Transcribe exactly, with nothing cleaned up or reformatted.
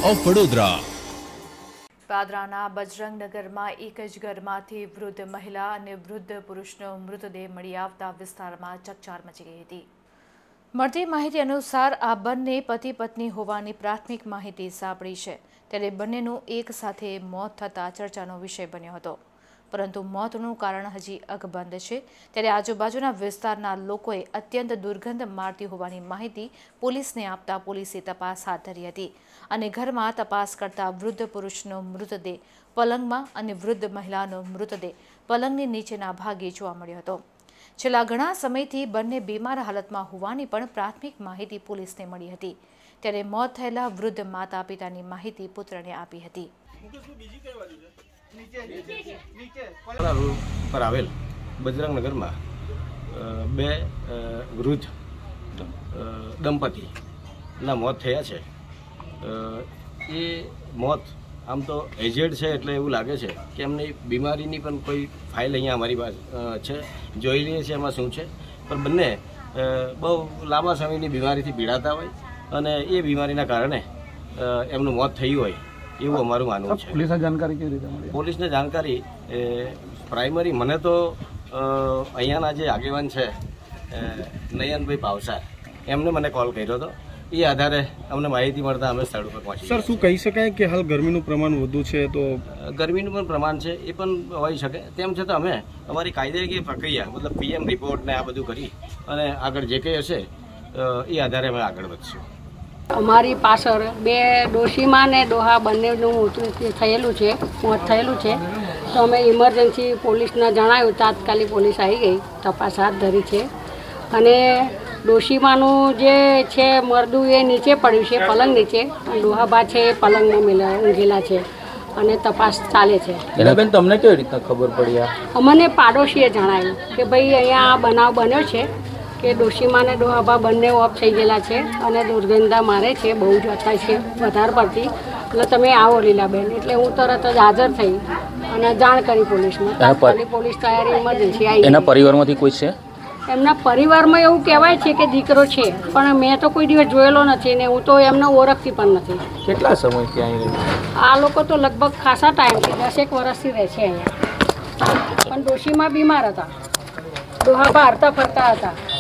Of Vadodara. પાદરાના બજરંગનગરમાં એક જ ઘરમાંથી વૃદ્ધ મહિલા અને વૃદ્ધ પુરુષનો મૃતદેહ મળી આવતા વિસ્તારમાં ચકચાર મચી ગઈ હતી। મળતી માહિતી અનુસાર આ બંને પતિ પત્ની હોવાની પ્રાથમિક માહિતી સાંપડી છે, ત્યારે બંનેનું એક સાથે મોત થતાં ચર્ચાનો વિષય બન્યો હતો, પરંતુ મોતનું કારણ હજી અકબંધ છે। ત્યારે આજુબાજુના વિસ્તારના લોકોએ અત્યંત દુર્ગંધ મારતી હોવાની માહિતી પોલીસને આપતા પોલીસે તપાસ હાથ ધરી હતી અને ઘરમાં તપાસ કરતા વૃદ્ધ પુરુષનો મૃતદેહ પલંગમાં અને વૃદ્ધ મહિલાનો મૃતદેહ પલંગની નીચેના ભાગે જોવા મળ્યો હતો। છેલ્લા ઘણા સમયથી બંને બીમાર હાલતમાં હોવાની પણ પ્રાથમિક માહિતી પોલીસને મળી હતી, ત્યારે મોત થયેલા વૃદ્ધ માતા પિતાની માહિતી પુત્રને આપી હતી। પર આવેલ બજરંગનગરમાં બે વૃદ્ધ દંપતીના મોત થયા છે। એ મોત આમ તો એજેડ છે, એટલે એવું લાગે છે કે એમની બીમારીની પણ કોઈ ફાઇલ અહીંયા અમારી પાસે છે, જોઈ લઈએ છીએ એમાં શું છે। પણ બંને બહુ લાંબા સમયની બીમારીથી પીડાતા હોય અને એ બીમારીના કારણે એમનું મોત થયું હોય એવું અમારું માનવું છે। પોલીસને જાણકારી કેવી રીતે મળી? પોલીસને જાણકારી પ્રાઇમરી મને તો અહીંયાના જે આગેવાન છે નયનભાઈ ભાવસાર, એમને મને કોલ કર્યો હતો। એ આધારે અમને માહિતી મળતા અમે સ્થળ ઉપર પહોંચી। સર, શું કહી શકાય કે હાલ ગરમીનું પ્રમાણ વધુ છે? તો ગરમીનું પણ પ્રમાણ છે, એ પણ હોઈ શકે। તેમ છતાં અમે અમારી કાયદાકીય પ્રક્રિયા મતલબ પીએમ રિપોર્ટ ને આ બધું કરી અને આગળ જે કંઈ હશે એ આધારે અમે આગળ વધશું। અમારી પાછળ બે ડોશીમાં ને ડોહા બંનેનું મૃત્યુ થયેલું છે, મોત થયેલું છે, તો અમે ઇમરજન્સી પોલીસને જણાવ્યું। તાત્કાલિક પોલીસ આવી ગઈ, તપાસ હાથ ધરી છે અને ડોશીમાનું જે છે મરદું એ નીચે પડ્યું છે, પલંગ નીચે, અને ડોહાબા છે એ પલંગમાં મેલા ઊંઘેલા છે અને તપાસ ચાલે છે। બેન, તમને કેવી રીતના ખબર પડી? અમને પાડોશીએ જણાવ્યું કે ભાઈ અહીંયા આ બનાવ બન્યો છે કે ડોશીમાં અને ડોહાબા બંને ઓફ થઈ ગયેલા છે અને દુર્ગંધા મારે છે, બહુ જ થાય છે વધારે પડતી, એટલે તમે આવો લીલાબેન। એટલે હું તરત જ હાજર થઈ અને જાણ કરી પોલીસમાં। તાત્કાલિક પોલીસ તૈયારી ઇમરજન્સી આવી। એના પરિવારમાંથી કોઈ છે? એમના પરિવારમાં એવું કહેવાય છે કે દીકરો છે, પણ મેં તો કોઈ દિવસ જોયેલો નથી ને હું તો એમને ઓળખતી પણ નથી। કેટલા સમયથી અહીં રહે? આ લોકો તો લગભગ ખાસા ટાઈમથી દસેક વર્ષથી રહે છે અહીંયા, પણ ડોશીમાં બીમાર હતા, ડોહાબા હરતા ફરતા હતા।